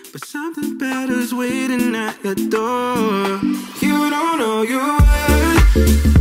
but something better's waiting at your door. You don't know your worth.